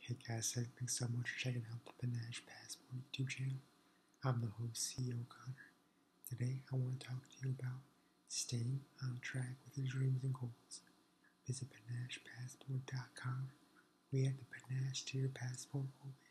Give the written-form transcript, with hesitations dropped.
Hey guys, thanks so much for checking out the Panache Passport YouTube channel. I'm the host, CEO Connor. Today, I want to talk to you about staying on track with your dreams and goals. Visit PanachePassport.com. We have the Panache Tier Passport